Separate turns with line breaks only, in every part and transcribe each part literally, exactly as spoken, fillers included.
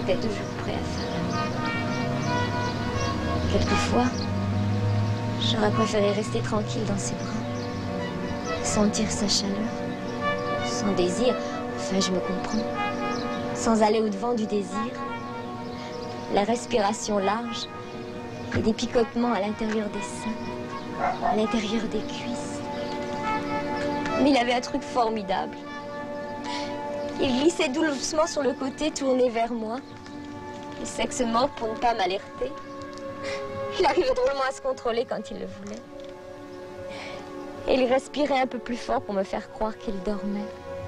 était toujours prêt à faire l'amour. Quelquefois, j'aurais préféré rester tranquille dans ses bras, sentir sa chaleur, son désir, enfin je me comprends, sans aller au-devant du désir, la respiration large et des picotements à l'intérieur des seins, à l'intérieur des cuisses. Mais il avait un truc formidable. Il glissait doucement sur le côté, tourné vers moi, le sexe mort pour ne pas m'alerter. Il arrivait drôlement à se contrôler quand il le voulait. Et il respirait un peu plus fort pour me faire croire qu'il dormait.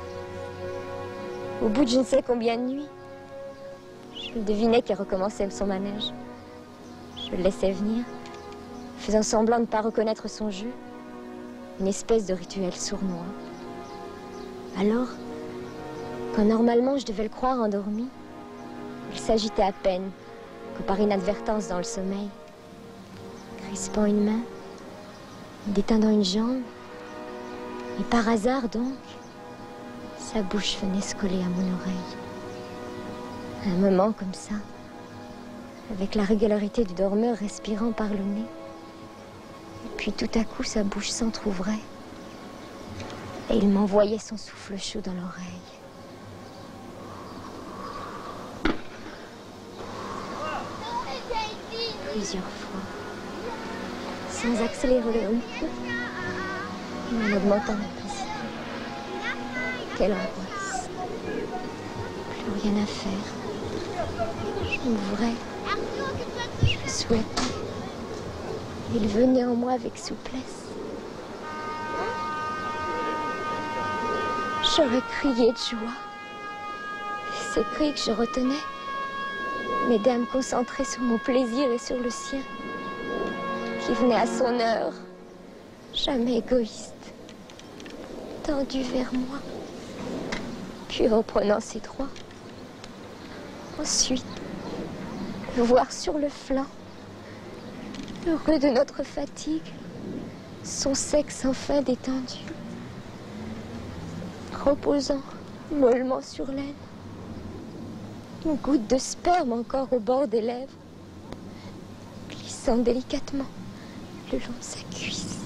Au bout de je ne sais combien de nuits, je devinais qu'il recommençait son manège. Je le laissais venir, faisant semblant de ne pas reconnaître son jeu, une espèce de rituel sournois. Alors, quand normalement je devais le croire endormi, il s'agitait à peine que par inadvertance dans le sommeil, crispant une main, détendant une jambe, et par hasard donc, sa bouche venait se coller à mon oreille. Un moment comme ça, avec la régularité du dormeur respirant par le nez, et puis tout à coup sa bouche s'entr'ouvrait, et il m'envoyait son souffle chaud dans l'oreille. Plusieurs fois, sans accélérer le rythme, mais en augmentant l'intensité. Quelle angoisse. Plus rien à faire. Je m'ouvrais, je le souhaitais. Il venait en moi avec souplesse. J'aurais crié de joie. Ces cris que je retenais m'aidaient à me concentrer sur mon plaisir et sur le sien, qui venait à son heure, jamais égoïste, tendu vers moi, puis reprenant ses droits. Ensuite, le voir sur le flanc, heureux de notre fatigue, son sexe enfin détendu, reposant mollement sur l'aine, une goutte de sperme encore au bord des lèvres, glissant délicatement le long de sa cuisse.